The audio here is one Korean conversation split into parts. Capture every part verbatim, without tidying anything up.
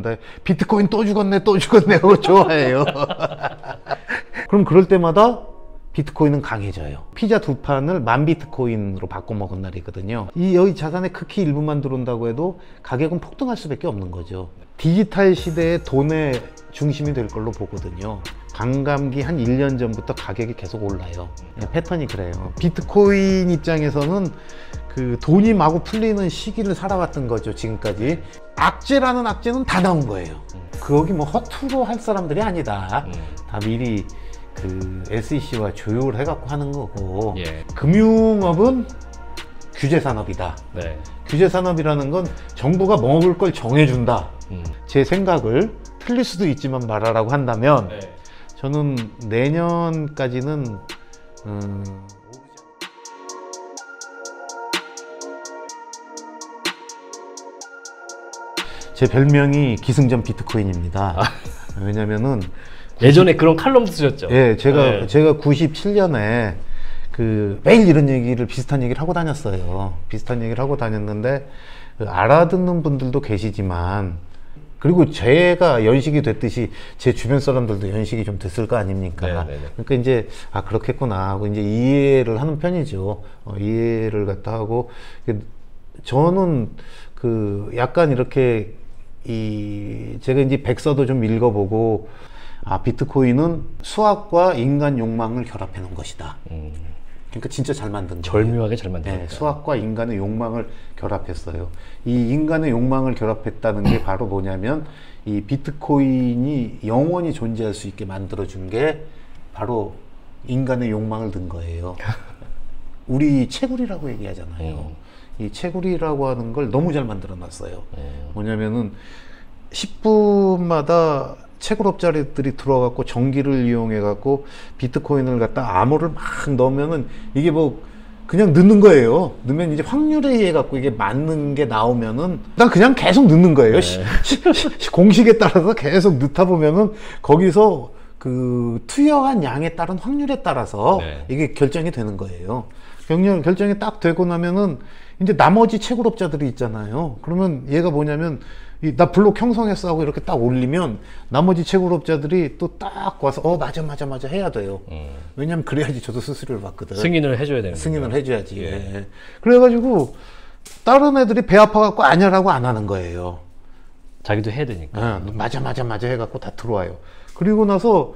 근데 비트코인 또 죽었네 또 죽었네 하고 좋아해요. 그럼 그럴 때마다 비트코인은 강해져요. 피자 두 판을 만 비트코인으로 바꿔먹은 날이거든요. 이 여기 자산의 극히 일부만 들어온다고 해도 가격은 폭등할 수밖에 없는 거죠. 디지털 시대의 돈의 중심이 될 걸로 보거든요. 반감기 한 일 년 전부터 가격이 계속 올라요. 패턴이 그래요. 비트코인 입장에서는 그 돈이 마구 풀리는 시기를 살아왔던 거죠. 지금까지 악재라는 악재는 다 나온 거예요. 거기 뭐 허투루 할 사람들이 아니다. 다 미리 그 에스이씨와 조율을 해갖고 하는 거고. 예. 금융업은 규제 산업이다. 네. 규제 산업이라는 건 정부가 먹을 걸 정해준다. 음. 제 생각을 틀릴 수도 있지만 말하라고 한다면 네. 저는 내년까지는 음, 제 별명이 기승전 비트코인입니다. 아. 왜냐면은 예전에 그런 칼럼도 쓰셨죠? 예, 제가 네. 제가 구십칠 년에 그 매일 이런 얘기를 비슷한 얘기를 하고 다녔어요. 비슷한 얘기를 하고 다녔는데 그 알아듣는 분들도 계시지만 그리고 제가 연식이 됐듯이 제 주변 사람들도 연식이 좀 됐을 거 아닙니까? 네네네. 그러니까 이제 아 그렇겠구나 하고 이제 이해를 하는 편이죠. 어, 이해를 갖다 하고 저는 그 약간 이렇게 이 제가 이제 백서도 좀 읽어보고 아 비트코인은 수학과 인간 욕망을 결합해 놓은 것이다. 음. 그러니까 진짜 잘 만든 거예요. 절묘하게 잘 만든 거예요. 네, 수학과 인간의 욕망을 결합했어요. 이 인간의 욕망을 결합했다는 게 바로 뭐냐면 이 비트코인이 영원히 존재할 수 있게 만들어준 게 바로 인간의 욕망을 넣은 거예요. 우리 채굴이라고 얘기하잖아요. 음. 이 채굴이라고 하는 걸 너무 잘 만들어 놨어요. 음. 뭐냐면은 십 분마다 채굴업자들이 들어가고 전기를 이용해 갖고 비트코인을 갖다 암호를 막 넣으면은 이게 뭐 그냥 넣는 거예요. 넣으면 이제 확률에 의해 갖고 이게 맞는 게 나오면은 난 그냥 계속 넣는 거예요. 네. 공식에 따라서 계속 넣다 보면은 거기서 그 투여한 양에 따른 확률에 따라서 네. 이게 결정이 되는 거예요. 경영 결정이 딱 되고 나면은 이제 나머지 채굴업자들이 있잖아요. 그러면 얘가 뭐냐면 이, 나 블록 형성했어 하고 이렇게 딱 올리면 나머지 채굴업자들이 또 딱 와서 어 맞아 맞아 맞아 해야 돼요. 음. 왜냐면 그래야지 저도 수수료를 받거든. 승인을 해줘야 되는 승인을 거죠. 해줘야지. 예. 예. 그래가지고 다른 애들이 배 아파갖고 아니라고 안 하는 거예요. 자기도 해야 되니까. 예, 맞아 맞아 맞아 해갖고 다 들어와요. 그리고 나서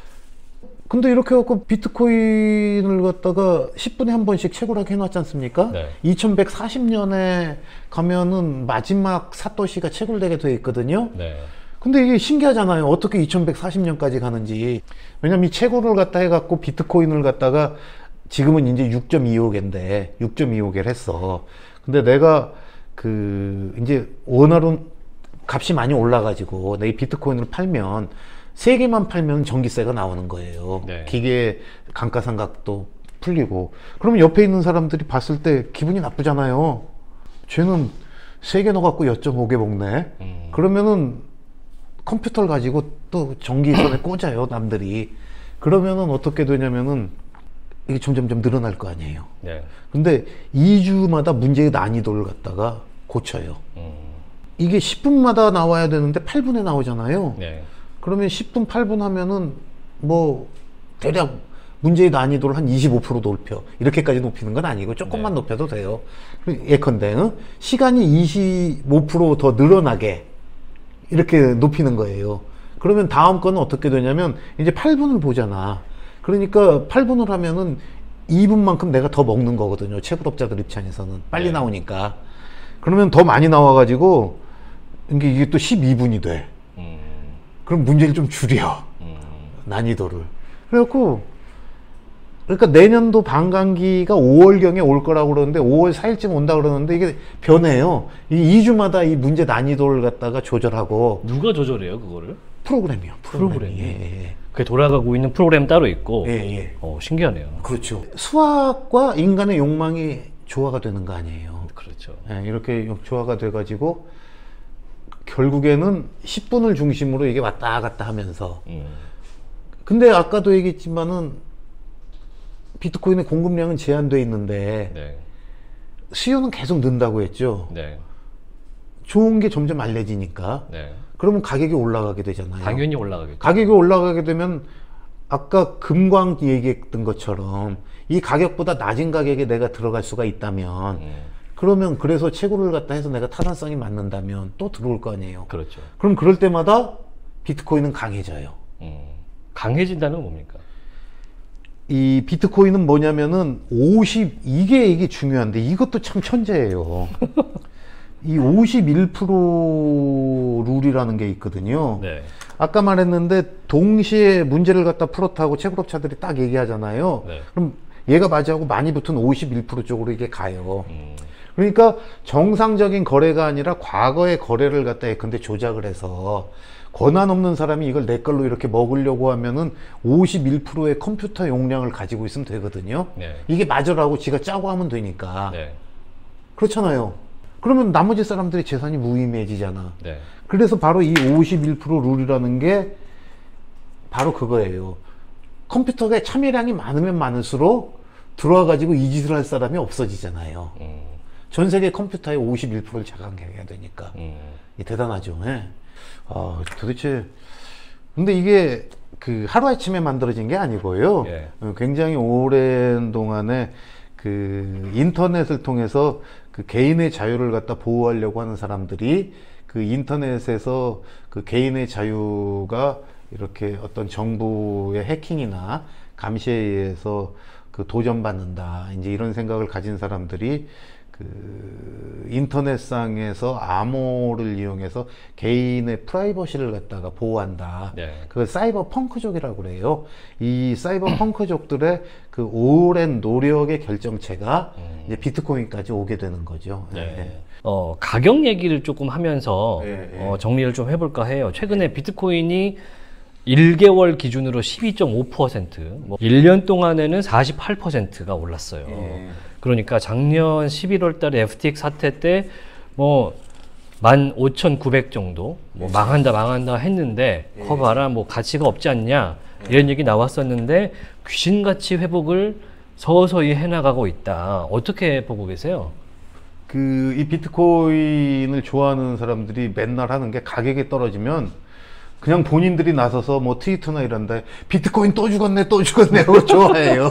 근데 이렇게 해갖고 비트코인을 갖다가 십 분에 한 번씩 채굴하게 해놨지 않습니까? 네. 이천백사십 년에 가면은 마지막 사토시가 채굴되게 돼 있거든요. 네. 근데 이게 신기하잖아요. 어떻게 이천백사십 년까지 가는지. 왜냐면 이 채굴을 갖다 해갖고 비트코인을 갖다가 지금은 이제 육 점 이오 개인데 육 점 이오 개를 했어. 근데 내가 그 이제 원화로 값이 많이 올라가지고 내 이 비트코인을 팔면 세 개만 팔면 전기세가 나오는 거예요. 네. 기계 감가상각도 풀리고. 그러면 옆에 있는 사람들이 봤을 때 기분이 나쁘잖아요. 쟤는 세 개 넣어갖고 영 점 오 개 먹네. 음. 그러면은 컴퓨터를 가지고 또 전기선에 꽂아요, 남들이. 그러면은 어떻게 되냐면은 이게 점점점 늘어날 거 아니에요. 네. 근데 이 주마다 문제의 난이도를 갖다가 고쳐요. 음. 이게 십 분마다 나와야 되는데 팔 분에 나오잖아요. 네. 그러면 십 분, 팔 분 하면은 뭐 대략 문제의 난이도를 한 이십오 퍼센트 높여. 이렇게까지 높이는 건 아니고 조금만 네. 높여도 돼요. 예컨대 응? 시간이 이십오 퍼센트 더 늘어나게 이렇게 높이는 거예요. 그러면 다음 거는 어떻게 되냐면 이제 팔 분을 보잖아. 그러니까 팔 분을 하면은 이 분만큼 내가 더 먹는 거거든요. 채굴업자들 입장에서는 빨리 네. 나오니까. 그러면 더 많이 나와가지고 이게, 이게 또 십이 분이 돼. 음. 그럼 문제를 좀 줄여. 음. 난이도를. 그래갖고 그러니까 내년도 반감기가 오월경에 올 거라고 그러는데 오월 사일쯤 온다 그러는데 이게 변해요. 이 이 주마다 이 문제 난이도를 갖다가 조절하고. 누가 조절해요 그거를? 프로그램이요. 프로그램. 프로그램이. 예, 예. 그게 돌아가고 있는 프로그램 따로 있고. 예, 예. 어, 신기하네요. 그렇죠. 수학과 인간의 욕망이 조화가 되는 거 아니에요. 그렇죠. 예, 이렇게 조화가 돼가지고 결국에는 십 분을 중심으로 이게 왔다 갔다 하면서. 음. 근데 아까도 얘기했지만은 비트코인의 공급량은 제한되어 있는데 네. 수요는 계속 는다고 했죠. 네. 좋은 게 점점 알려지니까 네. 그러면 가격이 올라가게 되잖아요. 당연히 올라가겠죠. 가격이 올라가게 되면 아까 금광 얘기했던 것처럼 이 가격보다 낮은 가격에 내가 들어갈 수가 있다면 음. 그러면 그래서 채굴을 갖다 해서 내가 타산성이 맞는다면 또 들어올 거 아니에요. 그렇죠. 그럼 그럴 때마다 비트코인은 강해져요. 음. 강해진다는 뭡니까? 이 비트코인은 뭐냐면은 오십, 이게 이게 중요한데 이것도 참 천재예요. 이 오십일 퍼센트 룰이라는 게 있거든요. 네. 아까 말했는데 동시에 문제를 갖다 풀었다고 채굴업자들이 딱 얘기하잖아요. 네. 그럼 얘가 맞이하고 많이 붙은 오십일 퍼센트 쪽으로 이게 가요. 음. 그러니까 정상적인 거래가 아니라 과거의 거래를 갖다 예컨대 조작을 해서 권한 없는 사람이 이걸 내 걸로 이렇게 먹으려고 하면은 오십일 퍼센트의 컴퓨터 용량을 가지고 있으면 되거든요. 네. 이게 맞으라고 지가 짜고 하면 되니까. 네. 그렇잖아요. 그러면 나머지 사람들의 재산이 무의미해지잖아. 네. 그래서 바로 이 오십일 퍼센트 룰이라는 게 바로 그거예요. 컴퓨터에 참여량이 많으면 많을수록 들어와 가지고 이 짓을 할 사람이 없어지잖아요. 음. 전 세계 컴퓨터의 오십일 퍼센트를 자강해야 되니까. 음. 이게 대단하죠. 예. 아, 도대체 근데 이게 그 하루아침에 만들어진 게 아니고요. 예. 굉장히 오랜 동안에 그 인터넷을 통해서 그 개인의 자유를 갖다 보호하려고 하는 사람들이 그 인터넷에서 그 개인의 자유가 이렇게 어떤 정부의 해킹이나 감시에 의해서 그 도전받는다, 이제 이런 생각을 가진 사람들이 그 인터넷상에서 암호를 이용해서 개인의 프라이버시를 갖다가 보호한다. 네. 그걸 사이버 펑크족이라고 그래요. 이 사이버 펑크족들의 그 오랜 노력의 결정체가 음. 이제 비트코인까지 오게 되는 거죠. 네. 네. 어, 가격 얘기를 조금 하면서 네, 네. 어, 정리를 좀 해볼까 해요. 최근에 네. 비트코인이 일 개월 기준으로 십이 점 오 퍼센트, 뭐 일 년 동안에는 사십팔 퍼센트가 올랐어요. 네. 그러니까 작년 십일월 달에 에프티엑스 사태 때 뭐 만 오천구백 정도 뭐 망한다 망한다 했는데 예. 커봐라 뭐 가치가 없지 않냐 이런 얘기 나왔었는데 귀신같이 회복을 서서히 해나가고 있다. 어떻게 보고 계세요? 그 이 비트코인을 좋아하는 사람들이 맨날 하는 게 가격이 떨어지면 그냥 본인들이 나서서 뭐 트위터나 이런데 비트코인 또 죽었네 또 죽었네 하고 좋아해요.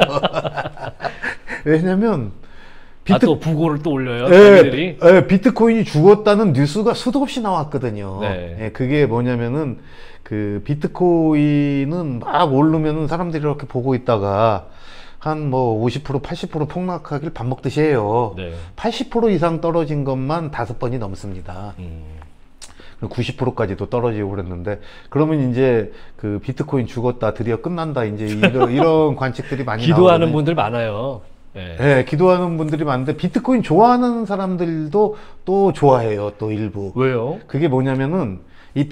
왜냐면 비트... 아, 또 부고를 또 올려요? 자기들이? 예, 예, 비트코인이 죽었다는 뉴스가 수도 없이 나왔거든요. 네. 예, 그게 뭐냐면은 그 비트코인은 막 오르면은 사람들이 이렇게 보고 있다가 한 뭐 오십 퍼센트 팔십 퍼센트 폭락하길 밥 먹듯이 해요. 네. 팔십 퍼센트 이상 떨어진 것만 다섯 번이 넘습니다. 음. 구십 퍼센트까지도 떨어지고 그랬는데, 그러면 이제 그 비트코인 죽었다, 드디어 끝난다, 이제 이런, 이런 관측들이 많이 기도하는 나오거든요. 분들 많아요. 네. 네, 기도하는 분들이 많은데 비트코인 좋아하는 사람들도 또 좋아해요, 또 일부. 왜요? 그게 뭐냐면은 이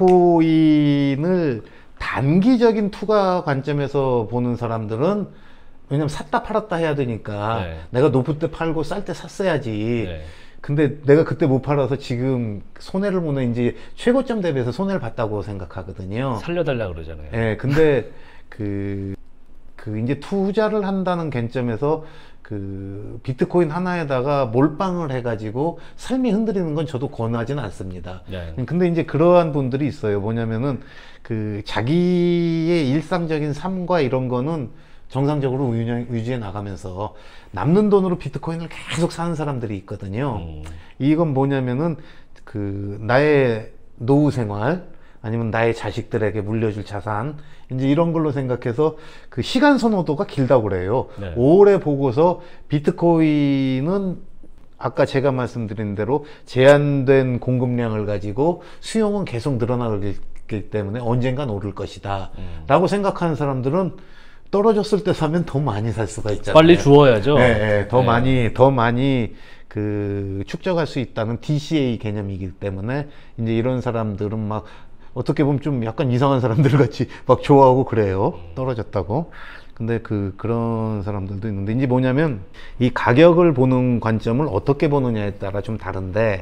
비트코인을 단기적인 투자 관점에서 보는 사람들은, 왜냐면 샀다 팔았다 해야 되니까 네. 내가 높을 때 팔고 쌀 때 샀어야지. 네. 근데 내가 그때 못 팔아서 지금 손해를 보는, 이제 최고점 대비해서 손해를 봤다고 생각하거든요. 살려달라 그러잖아요. 예, 네, 근데 그, 그 이제 투자를 한다는 관점에서 그 비트코인 하나에다가 몰빵을 해가지고 삶이 흔들리는 건 저도 권하지는 않습니다. 네. 근데 이제 그러한 분들이 있어요. 뭐냐면은 그 자기의 일상적인 삶과 이런 거는 정상적으로 유지, 유지해 나가면서 남는 돈으로 비트코인을 계속 사는 사람들이 있거든요. 음. 이건 뭐냐면은 그 나의 노후 생활 아니면 나의 자식들에게 물려줄 자산, 이제 이런 걸로 생각해서 그 시간 선호도가 길다고 그래요. 네. 오래 보고서 비트코인은 아까 제가 말씀드린 대로 제한된 공급량을 가지고 수용은 계속 늘어나기 때문에 언젠간 오를 것이다 음. 라고 생각하는 사람들은 떨어졌을 때 사면 더 많이 살 수가 있잖아요. 빨리 주워야죠. 네, 네, 더 네. 많이 더 많이 그 축적할 수 있다는 디씨에이 개념이기 때문에 이제 이런 사람들은 막 어떻게 보면 좀 약간 이상한 사람들 같이 막 좋아하고 그래요. 떨어졌다고. 근데 그 그런 사람들도 있는데, 이제 뭐냐면 이 가격을 보는 관점을 어떻게 보느냐에 따라 좀 다른데,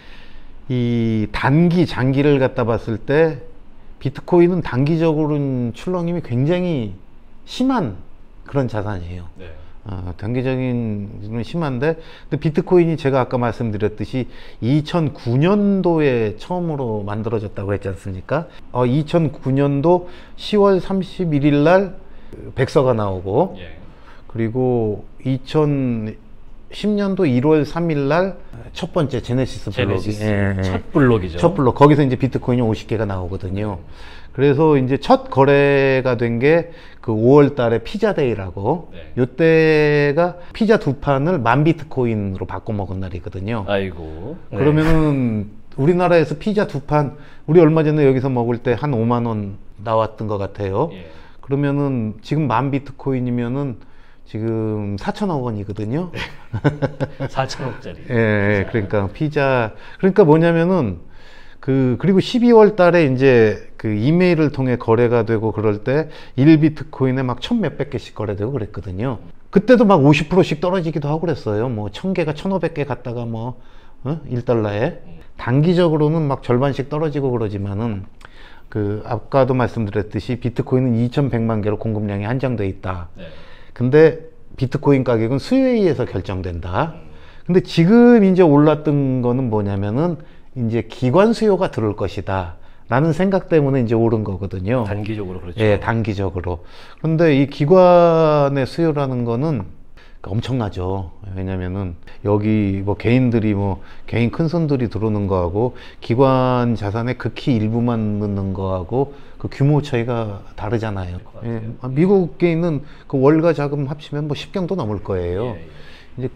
이 단기 장기를 갖다 봤을 때 비트코인은 단기적으로는 출렁임이 굉장히 심한 그런 자산이에요. 네. 어, 단기적인 좀 심한데, 근데 비트코인이 제가 아까 말씀드렸듯이 이천구 년도에 처음으로 만들어졌다고 했지 않습니까? 어, 이천구 년도 시월 삼십일일 날 백서가 나오고, 예. 그리고 이천십 년도 일월 삼일 날 첫 번째 제네시스 블록이 제네시스. 예, 첫 블록이죠. 첫 블록. 거기서 이제 비트코인이 오십 개가 나오거든요. 그래서 이제 첫 거래가 된 게 그 오월 달에 피자데이라고, 네. 요때가 피자 두 판을 만 비트코인으로 바꿔 먹은 날이거든요. 아이고. 네. 그러면은 우리나라에서 피자 두 판, 우리 얼마 전에 여기서 먹을 때 한 오만 원 나왔던 것 같아요. 예. 그러면은 지금 만 비트코인이면은 지금 사천억 원이거든요. 사천억짜리. 예, 그러니까 피자, 그러니까 뭐냐면은 그, 그리고 십이월 달에 이제 그 이메일을 통해 거래가 되고 그럴 때 일 비트코인에 막 천 몇백 개씩 거래되고 그랬거든요. 그때도 막 오십 퍼센트씩 떨어지기도 하고 그랬어요. 뭐 천 개가 천오백 개 갔다가 뭐, 어? 일 달러에. 단기적으로는 막 절반씩 떨어지고 그러지만은 그, 아까도 말씀드렸듯이 비트코인은 이천백만 개로 공급량이 한정돼 있다. 네. 근데 비트코인 가격은 수요에 의해서 결정된다. 근데 지금 이제 올랐던 거는 뭐냐면은 이제 기관 수요가 들어올 것이다 라는 생각 때문에 이제 오른 거거든요. 단기적으로 그렇죠. 예, 단기적으로. 그런데 이 기관의 수요라는 거는 엄청나죠. 왜냐면은 여기 뭐 개인들이 뭐 개인 큰 손들이 들어오는 거하고 기관 자산의 극히 일부만 넣는 거하고 그 규모 차이가 다르잖아요. 예, 미국에 있는 그 월가 자금 합치면 뭐 십 경도 넘을 거예요. 예, 예. 이제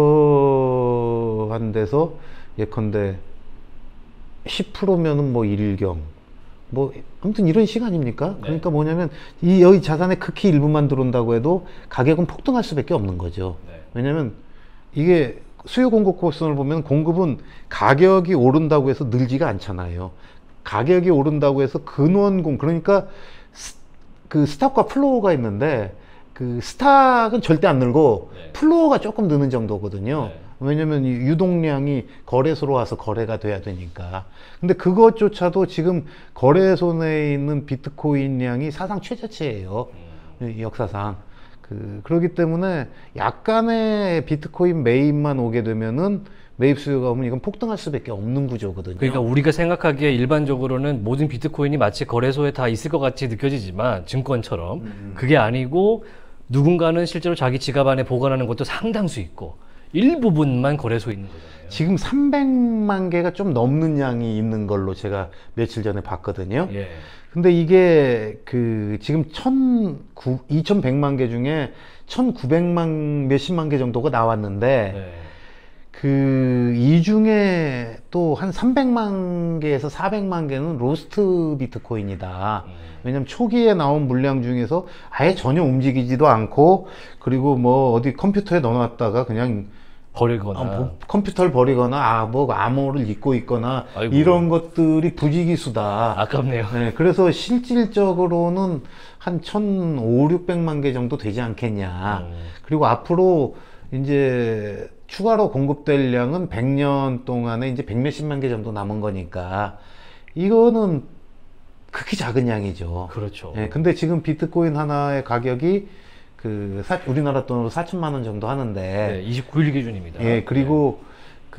그러한 데서 예컨대 십 퍼센트면은 뭐 일 경, 뭐 아무튼 이런 식 아닙니까? 네. 그러니까 뭐냐면 이 여기 자산의 극히 일부만 들어온다고 해도 가격은 폭등할 수밖에 없는 거죠. 네. 왜냐면 이게 수요 공급 곡선을 보면 공급은 가격이 오른다고 해서 늘지가 않잖아요. 가격이 오른다고 해서 근원공, 그러니까 스, 그 스탁과 플로어가 있는데 그 스탁은 절대 안 늘고 네. 플로어가 조금 느는 정도거든요. 네. 왜냐면 이 유동량이 거래소로 와서 거래가 돼야 되니까. 근데 그것조차도 지금 거래소 내에 있는 비트코인 량이 사상 최저치예요. 음. 역사상. 그, 그렇기 때문에 약간의 비트코인 매입만 오게 되면은 매입 수요가 오면 이건 폭등할 수밖에 없는 구조거든요. 그러니까 우리가 생각하기에 일반적으로는 모든 비트코인이 마치 거래소에 다 있을 것 같이 느껴지지만 증권처럼 음. 그게 아니고 누군가는 실제로 자기 지갑 안에 보관하는 것도 상당수 있고 일부분만 거래소에 있는 거잖아요. 지금 삼백만 개가 좀 넘는 양이 있는 걸로 제가 며칠 전에 봤거든요. 예. 근데 이게 그 지금 이천백만 개 중에 천구백만 몇십만 개 정도가 나왔는데 네. 그 이 중에 또 한 삼백만 개에서 사백만 개는 로스트 비트코인이다. 음. 왜냐면 초기에 나온 물량 중에서 아예 전혀 움직이지도 않고 그리고 뭐 어디 컴퓨터에 넣어놨다가 그냥 버리거나 아, 뭐 컴퓨터를 버리거나 아, 뭐 암호를 잊고 있거나 아이고. 이런 것들이 부지기수다. 아깝네요. 네, 그래서 실질적으로는 한 천오백만 개 정도 되지 않겠냐. 음. 그리고 앞으로 이제 추가로 공급될 양은 백 년 동안에 이제 백몇십만 개 정도 남은 거니까 이거는 극히 작은 양이죠. 그렇죠. 네, 근데 지금 비트코인 하나의 가격이 그 사, 우리나라 돈으로 사천만 원 정도 하는데 네, 이십구 일 기준입니다. 예, 그리고 네.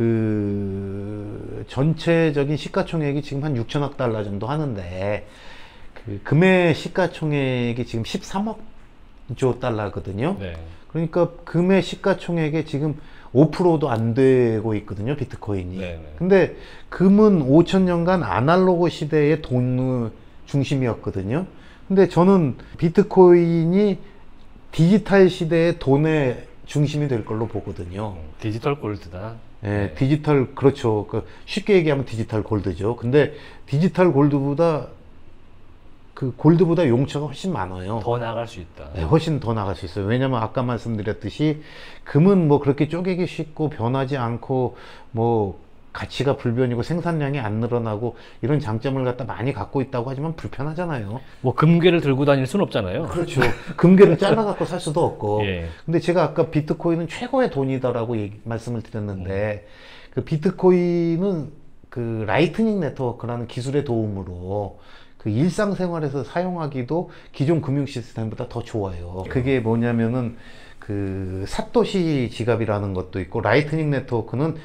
그 전체적인 시가총액이 지금 한 육천억 달러 정도 하는데 그 금의 시가총액이 지금 십삼억 조 달러거든요. 네. 그러니까 금의 시가총액에 지금 오 퍼센트도 안 되고 있거든요, 비트코인이. 네, 네. 근데 금은 오천 년간 아날로그 시대의 돈 중심이었거든요. 근데 저는 비트코인이 디지털 시대의 돈의 중심이 될 걸로 보거든요. 디지털 골드다. 예, 네. 디지털, 그렇죠. 그 쉽게 얘기하면 디지털 골드죠. 근데 디지털 골드보다 그 골드보다 용처가 훨씬 많아요. 더 나갈 수 있다. 네, 훨씬 더 나갈 수 있어요. 왜냐면 아까 말씀드렸듯이 금은 뭐 그렇게 쪼개기 쉽고 변하지 않고 뭐 가치가 불변이고 생산량이 안 늘어나고 이런 장점을 갖다 많이 갖고 있다고 하지만 불편하잖아요. 뭐 금괴를 들고 다닐 수는 없잖아요. 그렇죠. 금괴를 잘라 갖고 살 수도 없고. 예. 근데 제가 아까 비트코인은 최고의 돈이다라고 얘기, 말씀을 드렸는데 음. 그 비트코인은 그 라이트닝 네트워크라는 기술의 도움으로 그 일상생활에서 사용하기도 기존 금융 시스템보다 더 좋아요. 그게 뭐냐면은 그 사토시 지갑이라는 것도 있고, 라이트닝 네트워크는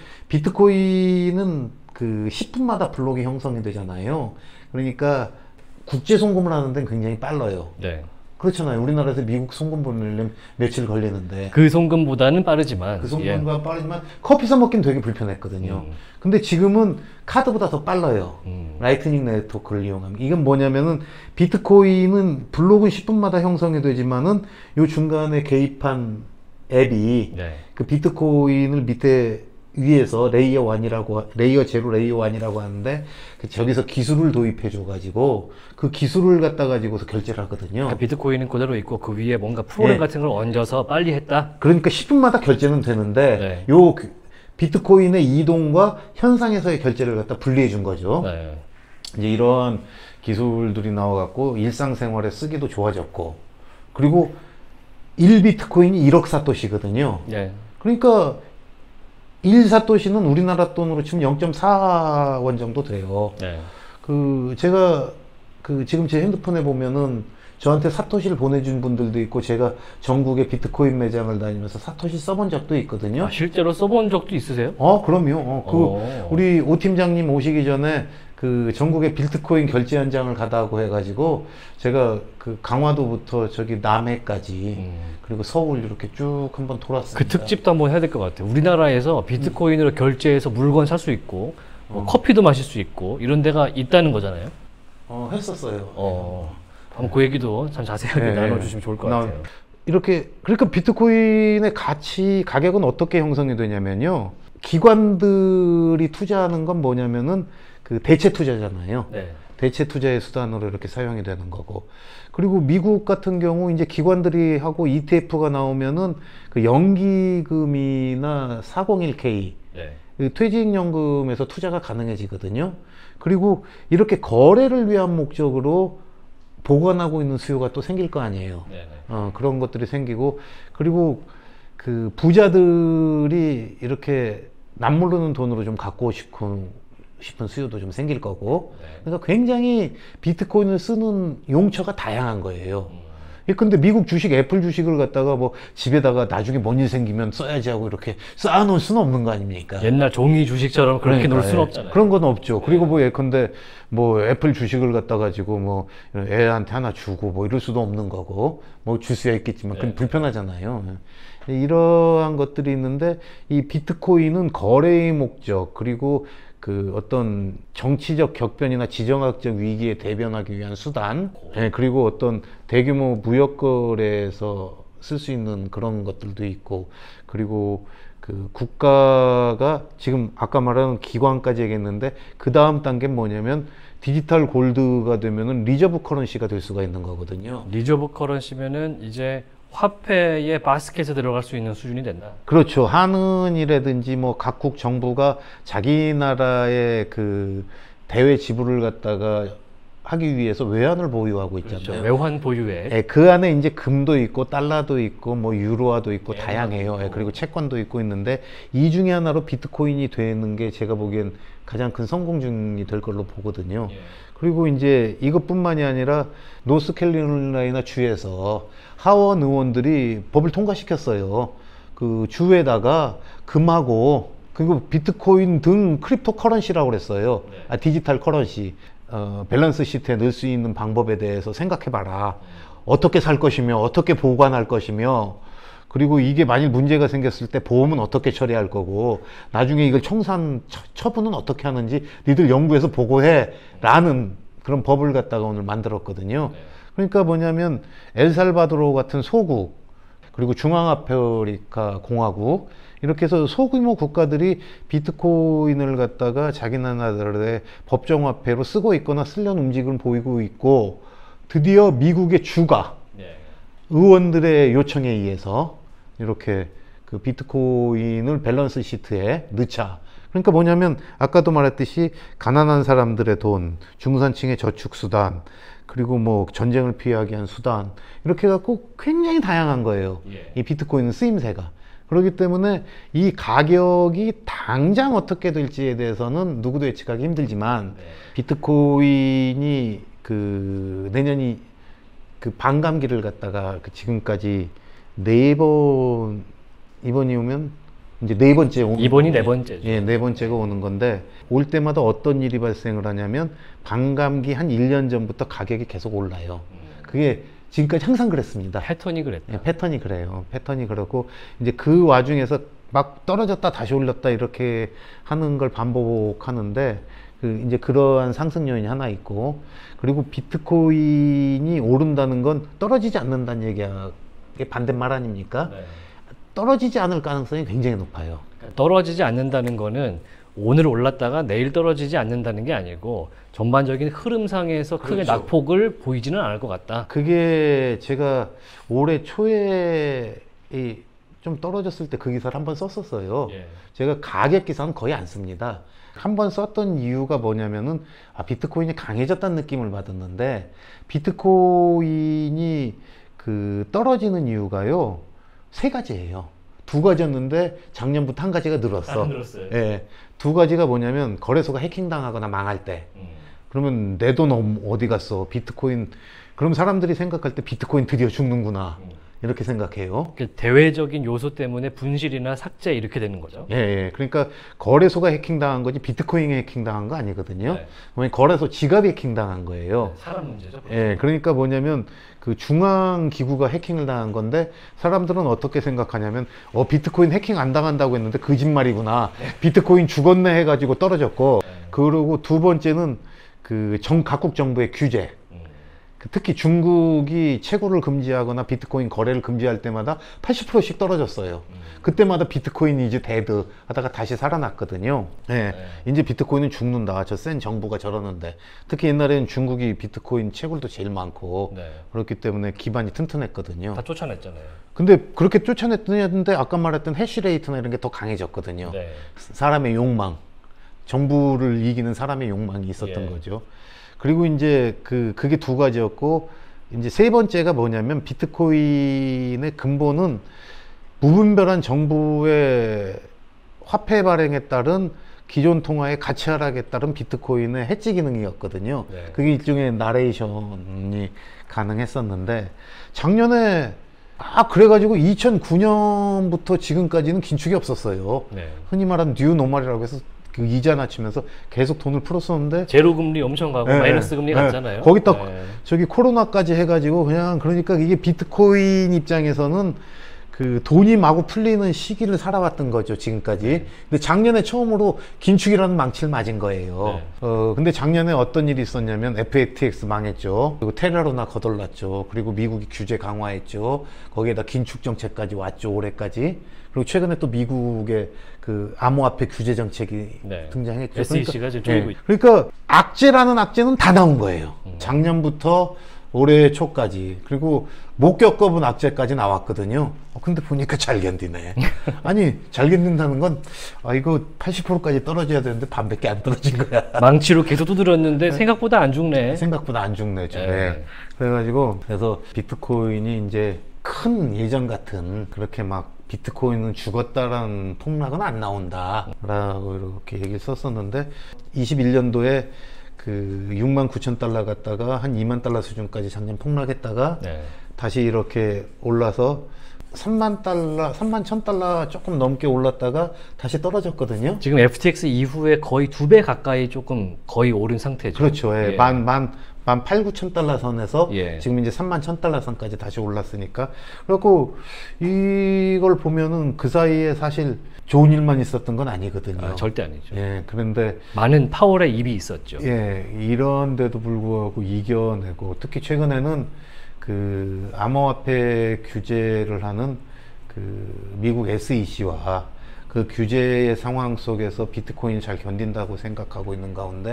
비트코인은 그 십 분마다 블록이 형성이 되잖아요. 그러니까 국제 송금을 하는 데는 굉장히 빨라요. 네. 그렇잖아요. 우리나라에서 미국 송금 보내려면 며칠 걸리는데 그 송금보다는 빠르지만 그 송금보다 예. 빠르지만 커피 사 먹기는 되게 불편했거든요. 음. 근데 지금은 카드보다 더 빨라요. 음. 라이트닝 네트워크를 이용하면. 이건 뭐냐면은 비트코인은 블록은 십 분마다 형성이 되지만은 요 중간에 개입한 앱이 네. 그 비트코인을 밑에 위에서 레이어 일이라고 레이어 제로 레이어 일이라고 하는데 그 저기서 기술을 도입해 줘 가지고 그 기술을 갖다 가지고서 결제를 하거든요. 그러니까 비트코인은 그대로 있고 그 위에 뭔가 프로그램 네. 같은 걸 얹어서 빨리 했다. 그러니까 십 분마다 결제는 되는데 네. 요 비트코인의 이동과 현상에서의 결제를 갖다 분리해 준 거죠. 네. 이제 이런 기술들이 나와 갖고 일상생활에 쓰기도 좋아졌고, 그리고 일 비트코인이 일억 사토시거든요. 네. 그러니까 일 사토시는 우리나라 돈으로 치면 영 점 사 원 정도 돼요. 네. 그 제가 그 지금 제 핸드폰에 보면은 저한테 사토시를 보내준 분들도 있고, 제가 전국의 비트코인 매장을 다니면서 사토시 써본 적도 있거든요. 아, 실제로 써본 적도 있으세요? 어, 그럼요. 어, 그 오. 우리 오 팀장님 오시기 전에 그 전국의 비트코인 결제 현장을 가다고 해가지고 제가 그 강화도부터 저기 남해까지 음. 그리고 서울 이렇게 쭉 한번 돌았습니다. 그 특집도 한번 해야 될 것 같아요. 우리나라에서 비트코인으로 음. 결제해서 물건 살 수 있고 뭐 어. 커피도 마실 수 있고 이런 데가 있다는 거잖아요. 어, 했었어요. 어. 한번 그 얘기도 참 자세하게 네. 나눠주시면 좋을 것 나, 같아요. 이렇게 그러니까 비트코인의 가치 가격은 어떻게 형성이 되냐면요. 기관들이 투자하는 건 뭐냐면은 그 대체 투자잖아요. 네. 대체 투자의 수단으로 이렇게 사용이 되는 거고, 그리고 미국 같은 경우 이제 기관들이 하고 이티에프가 나오면은 그 연기금이나 사공일 케이 네. 그 퇴직연금에서 투자가 가능해지거든요. 그리고 이렇게 거래를 위한 목적으로 보관하고 있는 수요가 또 생길 거 아니에요. 네, 네. 어, 그런 것들이 생기고, 그리고 그 부자들이 이렇게 남모르는 돈으로 좀 갖고 싶은 싶은 수요도 좀 생길 거고, 네. 그러니까 굉장히 비트코인을 쓰는 용처가 다양한 거예요. 음. 근데 미국 주식, 애플 주식을 갖다가 뭐 집에다가 나중에 뭔 일 생기면 써야지 하고 이렇게 쌓아놓을 수는 없는 거 아닙니까? 옛날 종이 주식처럼 그렇게 그러니까, 놓을 수는 없잖아요. 그런 건 없죠. 네. 그리고 뭐 예컨대 뭐 애플 주식을 갖다 가지고 뭐 애한테 하나 주고 뭐 이럴 수도 없는 거고, 뭐 줄 수야 있겠지만 그건 네. 불편하잖아요. 이러한 것들이 있는데, 이 비트코인은 거래의 목적, 그리고 그 어떤 정치적 격변이나 지정학적 위기에 대변하기 위한 수단, 네, 그리고 어떤 대규모 무역거래에서 쓸 수 있는 그런 것들도 있고, 그리고 그 국가가 지금 아까 말한 기관까지 얘기했는데, 그 다음 단계는 뭐냐면 디지털 골드가 되면은 리저브 커런시가 될 수가 있는 거거든요. 리저브 커런시면은 이제 화폐의 바스켓에 들어갈 수 있는 수준이 된다. 그렇죠. 한은이라든지 뭐 각국 정부가 자기 나라의 그 대외 지불을 갖다가 하기 위해서 외환을 보유하고 있잖아요. 그렇죠. 외환 보유에. 네, 그 안에 이제 금도 있고 달러도 있고 뭐 유로화도 있고 네, 다양해요. 네, 그리고 채권도 있고 있는데, 이 중에 하나로 비트코인이 되는 게 제가 보기엔 가장 큰 성공 중이 될 걸로 보거든요. 예. 그리고 이제 이것뿐만이 아니라 노스캐롤라이나 주에서 하원 의원들이 법을 통과시켰어요. 그 주에다가 금하고 그리고 비트코인 등 크립토 커런시라고 그랬어요. 네. 아, 디지털 커런시. 어, 밸런스 시트에 넣을 수 있는 방법에 대해서 생각해봐라. 음. 어떻게 살 것이며 어떻게 보관할 것이며, 그리고 이게 만일 문제가 생겼을 때 보험은 어떻게 처리할 거고, 나중에 이걸 청산 처, 처분은 어떻게 하는지 니들 연구해서 보고해 라는 그런 법을 갖다가 오늘 만들었거든요. 네. 그러니까 뭐냐면 엘살바도르 같은 소국, 그리고 중앙아프리카 공화국, 이렇게 해서 소규모 국가들이 비트코인을 갖다가 자기 나라들의 법정화폐로 쓰고 있거나 쓰려는 움직임을 보이고 있고, 드디어 미국의 주가 네. 의원들의 요청에 의해서 이렇게 그 비트코인을 밸런스 시트에 넣자. 그러니까 뭐냐면 아까도 말했듯이 가난한 사람들의 돈, 중산층의 저축 수단, 그리고 뭐 전쟁을 피하기 위한 수단, 이렇게 해갖고 굉장히 다양한 거예요. 예. 이 비트코인은 쓰임새가. 그렇기 때문에 이 가격이 당장 어떻게 될지에 대해서는 누구도 예측하기 힘들지만, 네. 비트코인이 그 내년이 그 반감기를 갖다가 그 지금까지 네 번, 이번이 오면 이제 네 번째 오는 이번이 네 번째죠. 예, 네 번째가 오는 건데 올 때마다 어떤 일이 발생을 하냐면 반감기 한 일 년 전부터 가격이 계속 올라요. 그게 지금까지 항상 그랬습니다. 패턴이 그랬다. 예, 패턴이 그래요. 패턴이 그렇고 이제 그 와중에서 막 떨어졌다 다시 올렸다 이렇게 하는 걸 반복하는데 그 이제 그러한 상승 요인이 하나 있고 그리고 비트코인이 오른다는 건 떨어지지 않는다는 얘기야. 이게 반대말 아닙니까? 네. 떨어지지 않을 가능성이 굉장히 높아요. 떨어지지 않는다는 거는 오늘 올랐다가 내일 떨어지지 않는다는 게 아니고 전반적인 흐름상에서 크게 그렇죠. 낙폭을 보이지는 않을 것 같다. 그게 제가 올해 초에 이 좀 떨어졌을 때 그 기사를 한번 썼었어요. 예. 제가 가격 기사는 거의 안 씁니다. 한번 썼던 이유가 뭐냐면은 아, 비트코인이 강해졌다는 느낌을 받았는데 비트코인이 그 떨어지는 이유가요 세 가지예요. 두 가지였는데 작년부터 한 가지가 늘었어. 아, 늘었어요. 예, 두 가지가 뭐냐면 거래소가 해킹당하거나 망할 때. 음. 그러면 내 돈 어디 갔어? 비트코인. 그럼 사람들이 생각할 때 비트코인 드디어 죽는구나. 음. 이렇게 생각해요. 대외적인 요소 때문에 분실이나 삭제 이렇게 되는 거죠. 예, 예. 그러니까 거래소가 해킹당한 거지 비트코인이 해킹당한 거 아니거든요. 네. 거래소 지갑이 해킹당한 거예요. 네, 사람 문제죠. 예, 그러니까 뭐냐면 그 중앙 기구가 해킹을 당한 건데 사람들은 어떻게 생각하냐면 어 비트코인 해킹 안 당한다고 했는데 거짓말이구나. 네. 비트코인 죽었네 해가지고 떨어졌고 네. 그리고 두 번째는 그 정 각국 정부의 규제. 특히 중국이 채굴을 금지하거나 비트코인 거래를 금지할 때마다 팔십 퍼센트씩 떨어졌어요. 음. 그때마다 비트코인이 이제 데드 하다가 다시 살아났거든요. 네. 네. 이제 비트코인은 죽는다. 저 센 정부가 저러는데. 특히 옛날에는 중국이 비트코인 채굴도 제일 많고 네. 그렇기 때문에 기반이 튼튼했거든요. 다 쫓아냈잖아요. 근데 그렇게 쫓아냈는데 아까 말했던 해시레이트나 이런 게 더 강해졌거든요. 네. 사람의 욕망. 정부를 이기는 사람의 욕망이 있었던 예. 거죠. 그리고 이제 그, 그게 두 가지였고, 이제 세 번째가 뭐냐면 비트코인의 근본은 무분별한 정부의 화폐 발행에 따른 기존 통화의 가치 하락에 따른 비트코인의 해지 기능이었거든요. 네. 그게 일종의 나레이션이 가능했었는데, 작년에 아, 그래가지고 이천구 년부터 지금까지는 긴축이 없었어요. 네. 흔히 말하는 뉴 노멀이라고 해서 그 이자 낮추면서 계속 돈을 풀었었는데 제로 금리 엄청 가고 네, 마이너스 금리 네, 갔잖아요. 거기다 네. 저기 코로나까지 해가지고 그냥 그러니까 이게 비트코인 입장에서는 그 돈이 마구 풀리는 시기를 살아왔던 거죠 지금까지. 근데 작년에 처음으로 긴축이라는 망치를 맞은 거예요. 네. 어 근데 작년에 어떤 일이 있었냐면 에프에이티엑스 망했죠. 그리고 테라로나 거덜났죠. 그리고 미국이 규제 강화했죠. 거기에다 긴축 정책까지 왔죠 올해까지. 그리고 최근에 또 미국의 그 암호화폐 규제 정책이 네. 등장했죠. 에스이씨가 지금 쪼이고 네. 그러니까 악재라는 악재는 다 나온 거예요. 음. 작년부터 올해 초까지. 그리고 못 겪어본 악재까지 나왔거든요. 어, 근데 보니까 잘 견디네. 아니 잘 견딘다는 건 아 이거 팔십 퍼센트까지 떨어져야 되는데 반밖에 안 떨어진 거야. 망치로 계속 두드렸는데 생각보다 안 죽네. 생각보다 안 죽네. 네. 네. 그래가지고 그래서 비트코인이 이제 큰 예전 같은 그렇게 막 비트코인은 죽었다라는 폭락은 안 나온다 라고 이렇게 얘기를 썼었는데 이십일 년도에 그 육만 구천 달러 갔다가 한 이만 달러 수준까지 작년 폭락했다가 네. 다시 이렇게 올라서 삼만 달러, 삼만 천 달러 조금 넘게 올랐다가 다시 떨어졌거든요. 지금 에프티엑스 이후에 거의 두 배 가까이 조금 거의 오른 상태죠. 그렇죠. 예. 예. 만, 만, 만 팔, 구천 달러 선에서 예. 지금 이제 삼만 천 달러 선까지 다시 올랐으니까. 그래갖고 이걸 보면은 그 사이에 사실 좋은 일만 있었던 건 아니거든요. 아, 절대 아니죠. 예. 그런데 많은 파월의 입이 있었죠. 예. 이런데도 불구하고 이겨내고 특히 최근에는 그 암호화폐 규제를 하는 그 미국 에스이씨와 그 규제의 상황 속에서 비트코인이 잘 견딘다고 생각하고 있는 가운데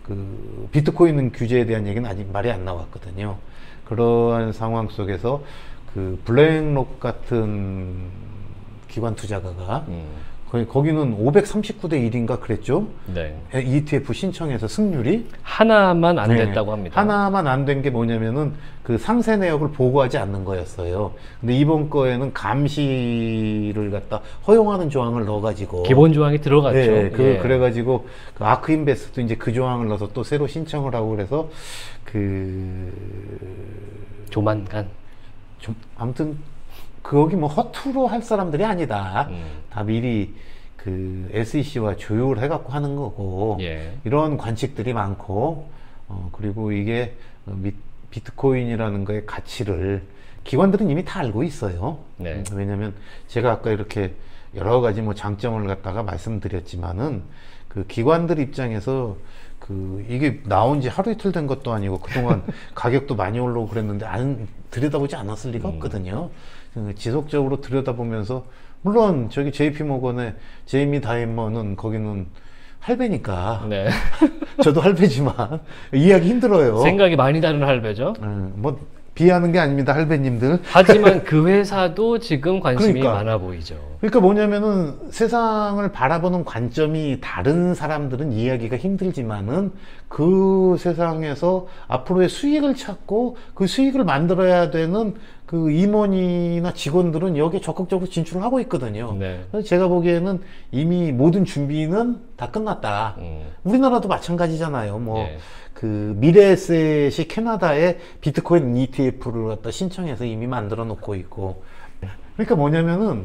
그 비트코인 규제에 대한 얘기는 아직 말이 안 나왔거든요. 그러한 상황 속에서 그 블랙록 같은 기관 투자가가 음. 거기, 거기는 오백삼십구 대 일인가 그랬죠? 네. 이티에프 신청해서 승률이 하나만 안 됐다고 네. 합니다. 하나만 안 된 게 뭐냐면은 그 상세 내역을 보고하지 않는 거였어요. 근데 이번 거에는 감시를 갖다 허용하는 조항을 넣어가지고 기본 조항이 들어갔죠. 네, 그 예. 그래가지고 그 아크인베스트도 이제 그 조항을 넣어서 또 새로 신청을 하고 그래서 그 조만간 좀 아무튼. 거기 뭐 허투루 할 사람들이 아니다. 음. 다 미리 그 에스이씨와 조율을 해갖고 하는 거고 예. 이런 관측들이 많고 어, 그리고 이게 미, 비트코인이라는 거의 가치를 기관들은 이미 다 알고 있어요. 네. 왜냐하면 제가 아까 이렇게 여러 가지 뭐 장점을 갖다가 말씀드렸지만은 그 기관들 입장에서 그 이게 나온 지 하루 이틀 된 것도 아니고 그동안 가격도 많이 올라오고 그랬는데 안 들여다보지 않았을 리가 없거든요. 음. 지속적으로 들여다보면서 물론 저기 제이피모건의 제이미 다이먼은 거기는 할배니까 네. 저도 할배지만 이해하기 힘들어요. 생각이 많이 다른 할배죠. 음, 뭐 비하는 게 아닙니다, 할배님들. 하지만 그 회사도 지금 관심이 그러니까. 많아 보이죠. 그러니까 뭐냐면은 세상을 바라보는 관점이 다른 사람들은 이해하기가 힘들지만은 그 세상에서 앞으로의 수익을 찾고 그 수익을 만들어야 되는 그 임원이나 직원들은 여기에 적극적으로 진출을 하고 있거든요. 네. 그래서 제가 보기에는 이미 모든 준비는 다 끝났다. 음. 우리나라도 마찬가지잖아요. 뭐 네. 그 미래에셋이 캐나다에 비트코인 이티에프를 갖다 신청해서 이미 만들어 놓고 있고. 그러니까 뭐냐면은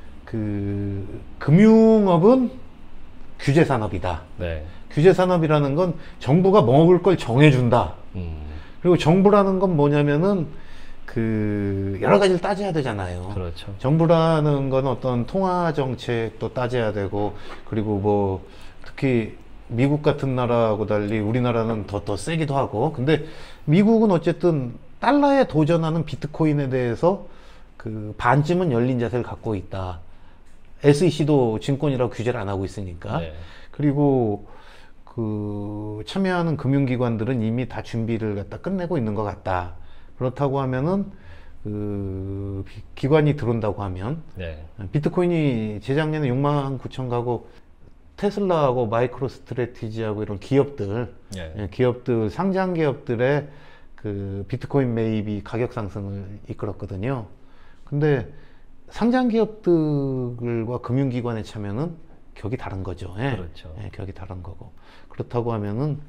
그 금융업은 규제 산업이다. 네. 규제 산업이라는 건 정부가 먹을 걸 정해준다. 음. 그리고 정부라는 건 뭐냐면은 그 여러 가지를 따져야 되잖아요. 그렇죠. 정부라는 건 어떤 통화 정책도 따져야 되고, 그리고 뭐 특히 미국 같은 나라하고 달리 우리나라는 더, 더 세기도 하고, 근데 미국은 어쨌든 달러에 도전하는 비트코인에 대해서 그 반쯤은 열린 자세를 갖고 있다. 에스이씨도 증권이라고 규제를 안 하고 있으니까. 네. 그리고 그 참여하는 금융기관들은 이미 다 준비를 갖다 끝내고 있는 것 같다. 그렇다고 하면은 그 기관이 들어온다고 하면 네. 비트코인이 재작년에 육만 구천 가고 테슬라하고 마이크로 스트래티지하고 이런 기업들, 네. 기업들, 상장 기업들의 그 비트코인 매입이 가격 상승을 이끌었거든요. 근데 상장 기업들과 금융기관의 참여는 격이 다른 거죠. 예. 그렇죠. 예, 격이 다른 거고. 그렇다고 하면은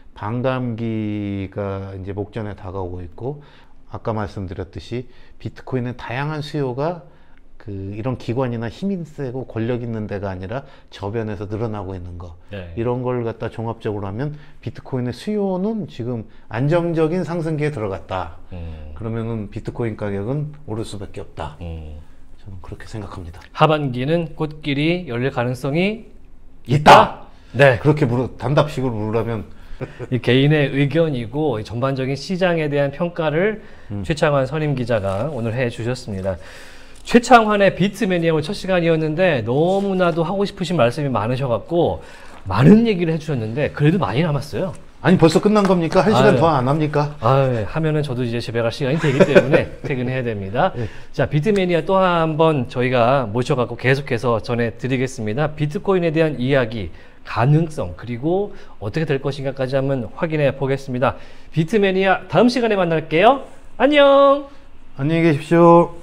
반감기가 이제 목전에 다가오고 있고, 아까 말씀드렸듯이 비트코인은 다양한 수요가 그 이런 기관이나 힘이 세고 권력 있는 데가 아니라 저변에서 늘어나고 있는 거. 네. 이런 걸 갖다 종합적으로 하면 비트코인의 수요는 지금 안정적인 상승기에 들어갔다. 음. 그러면은 비트코인 가격은 오를 수밖에 없다. 음. 저는 그렇게 생각합니다. 하반기는 꽃길이 열릴 가능성이 있다. 있다. 네. 그렇게 물어, 단답식으로 물으라면 이 개인의 의견이고 전반적인 시장에 대한 평가를 음. 최창환 선임 기자가 오늘 해 주셨습니다. 최창환의 비트매니아 오늘 첫 시간이었는데 너무나도 하고 싶으신 말씀이 많으셔갖고 많은 얘기를 해주셨는데 그래도 많이 남았어요. 아니 벌써 끝난 겁니까? 한 시간 더 안 합니까? 아, 하면은 저도 이제 집에 갈 시간이 되기 때문에 퇴근해야 됩니다. 네. 자, 비트매니아 또 한 번 저희가 모셔갖고 계속해서 전해드리겠습니다. 비트코인에 대한 이야기, 가능성, 그리고 어떻게 될 것인가까지 한번 확인해 보겠습니다. 비트매니아 다음 시간에 만날게요. 안녕! 안녕히 계십시오.